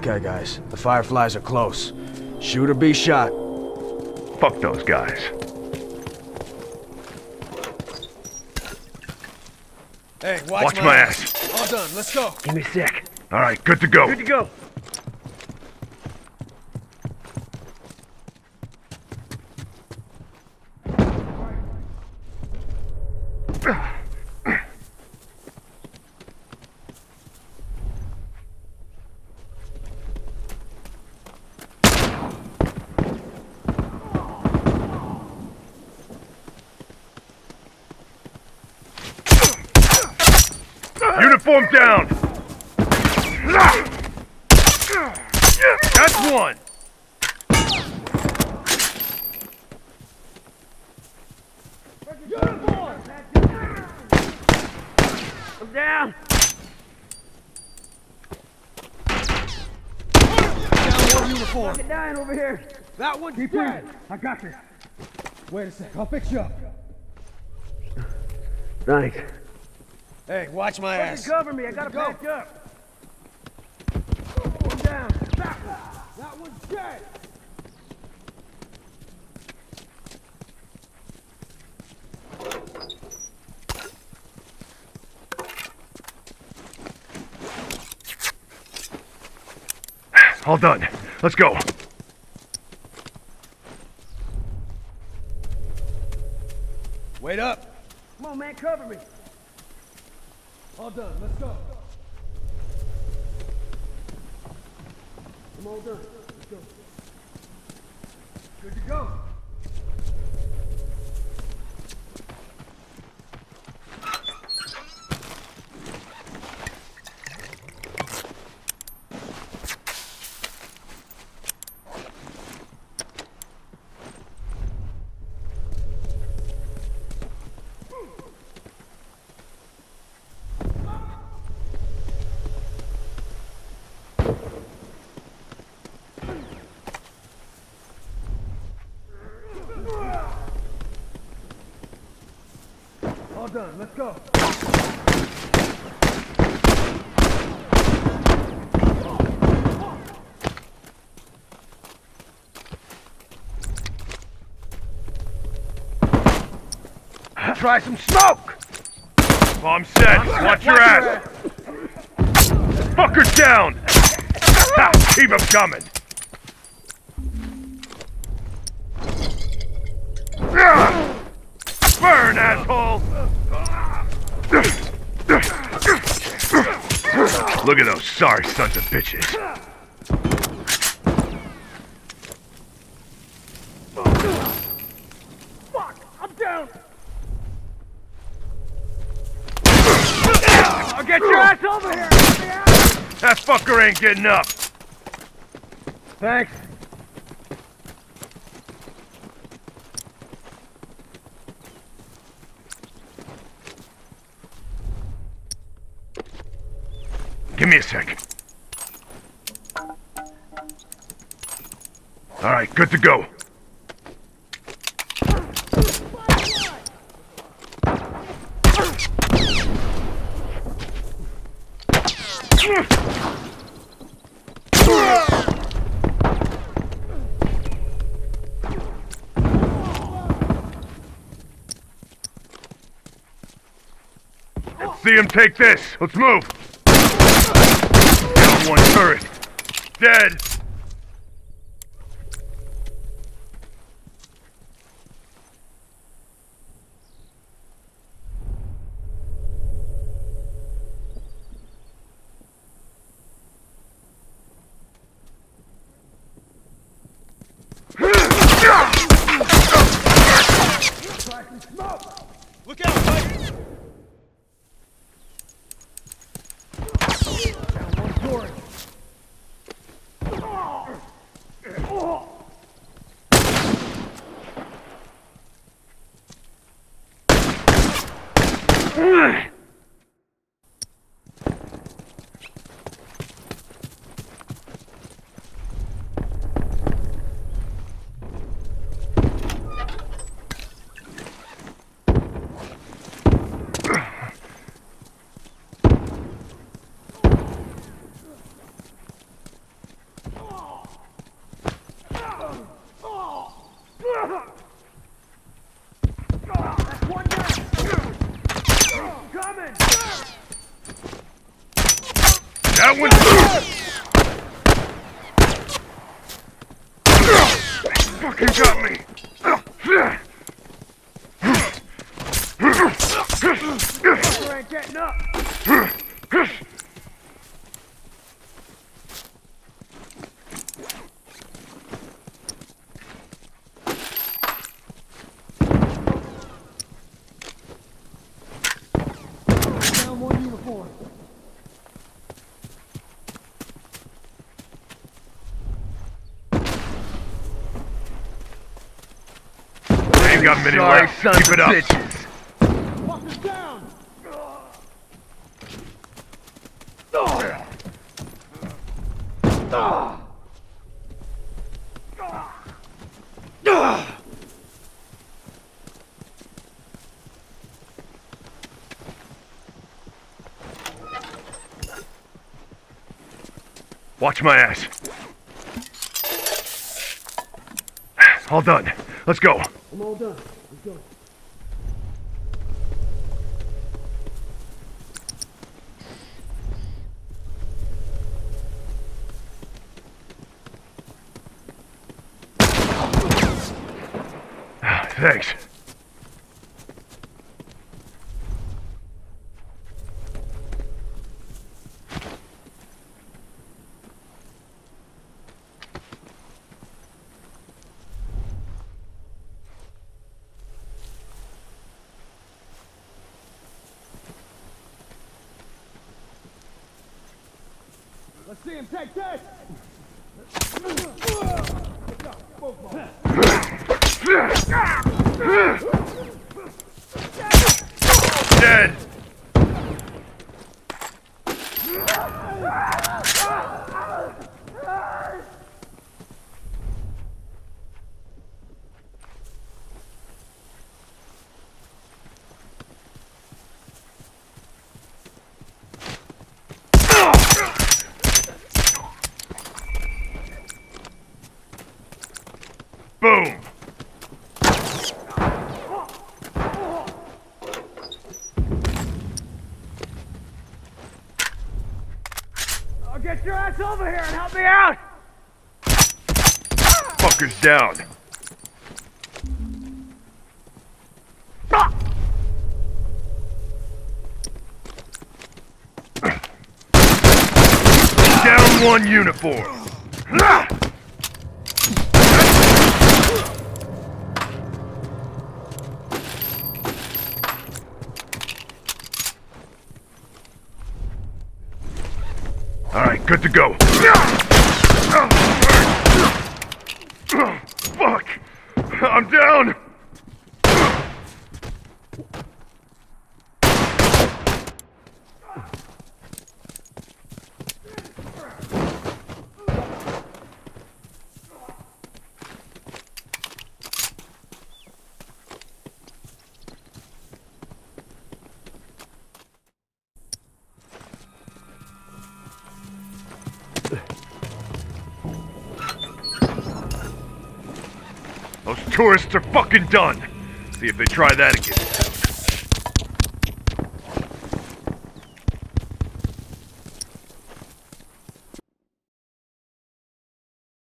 Okay, guys. The Fireflies are close. Shoot or be shot. Fuck those guys. Hey, watch my ass. All done. Let's go. Give me a sec. All right, good to go. Good to go. Uniform down! That's one! I'm down! Down one uniform. Fucking dying over here! That one. Keep breathing. I got this. Wait a sec. I'll fix you up. Thanks. Hey, watch my ass. Cover me. I gotta patch up. One down. That one's dead. All done. Let's go. Wait up. Come on, man. Cover me. All done. Let's go. I'm all done. Let's go. Good to go. All done. Let's go. Try some smoke! Well, I'm set. Watch your ass! Fuckers down! Ha! Keep 'em coming! Burn, asshole! Look at those sorry sons of bitches. Fuck! I'm down! I'll get your ass over here! That fucker ain't getting up! Thanks. Give me a sec. All right, good to go. Let's see him take this. Let's move. Down one turret. Dead. Look out, Mike. Down one turret. That one's fucking got me. Fucker ain't getting up. Down one uniform. Ain't got many left. Keep it up. Fucker's down. Watch my ass. All done. Let's go. I'm all done. Let's go. Thanks. Let's see him take this. Dead. Boom. Oh, get your ass over here and help me out. Fucker's down. Down one uniform. All right, good to go. Fuck! I'm down! Those tourists are fucking done. See if they try that again.